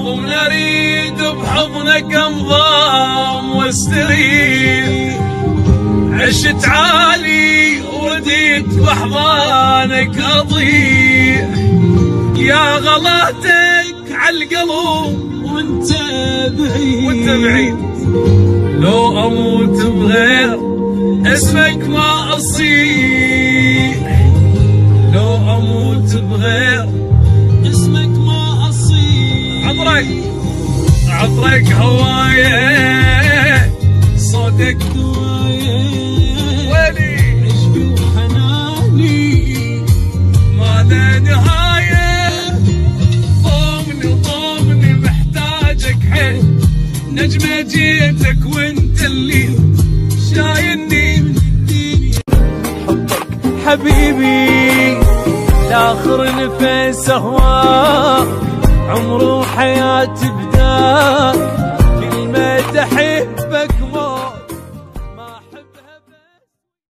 ونريد بحضنك انضام واستريح. عشت عالي وديت باحضانك اضيع، يا غلاتك عالقلب وانت بعيد. لو اموت بغير اسمك ما اصيح، لو اموت بغير اسمك ما اصيح. عطرك هوايه، صوتك دوايه، ويلي عشقي وحناني ما له نهايه. ضمني محتاجك حيل، نجمة جيتك وانت اللي شايلني من الدنيا. حبك حبيبي لاخر نفس اهواه، عمر وحياتي بداك